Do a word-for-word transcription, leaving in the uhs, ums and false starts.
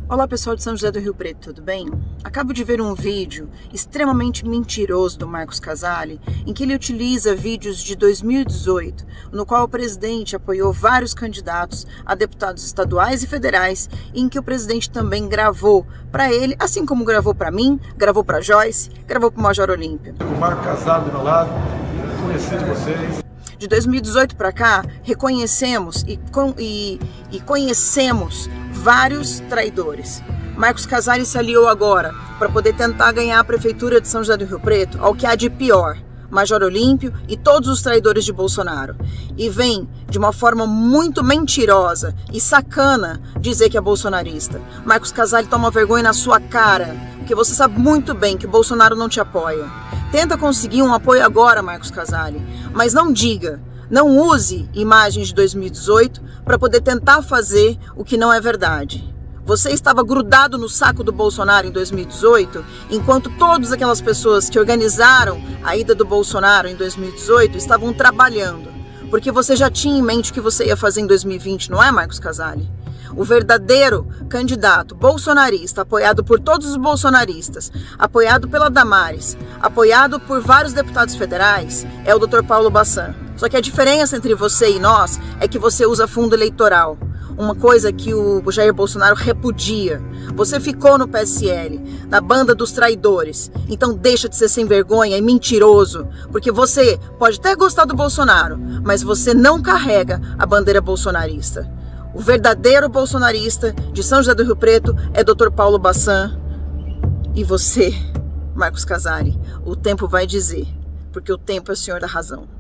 Olá pessoal de São José do Rio Preto, tudo bem? Acabo de ver um vídeo extremamente mentiroso do Marcos Casale, em que ele utiliza vídeos de dois mil e dezoito, no qual o presidente apoiou vários candidatos a deputados estaduais e federais, e em que o presidente também gravou para ele, assim como gravou para mim, gravou para Joyce, gravou para o Major Olímpio. O Marcos Casale do meu lado, conheci de vocês. De dois mil e dezoito para cá, reconhecemos e, e, e conhecemos vários traidores. Marcos Casale se aliou agora para poder tentar ganhar a prefeitura de São José do Rio Preto, ao que há de pior, Major Olímpio e todos os traidores de Bolsonaro. E vem de uma forma muito mentirosa e sacana dizer que é bolsonarista. Marcos Casale toma vergonha na sua cara, porque você sabe muito bem que o Bolsonaro não te apoia. Tenta conseguir um apoio agora, Marcos Casale, mas não diga, não use imagens de dois mil e dezoito para poder tentar fazer o que não é verdade. Você estava grudado no saco do Bolsonaro em dois mil e dezoito, enquanto todas aquelas pessoas que organizaram a ida do Bolsonaro em dois mil e dezoito estavam trabalhando, porque você já tinha em mente o que você ia fazer em dois mil e vinte, não é, Marcos Casale? O verdadeiro candidato bolsonarista, apoiado por todos os bolsonaristas, apoiado pela Damares, apoiado por vários deputados federais, é o doutor Paulo Bassan. Só que a diferença entre você e nós é que você usa fundo eleitoral, uma coisa que o Jair Bolsonaro repudia. Você ficou no P S L, na banda dos traidores, então deixa de ser sem vergonha e mentiroso, porque você pode até gostar do Bolsonaro, mas você não carrega a bandeira bolsonarista. O verdadeiro bolsonarista de São José do Rio Preto é doutor Paulo Bassan. E você, Marcos Casale, o tempo vai dizer, porque o tempo é o senhor da razão.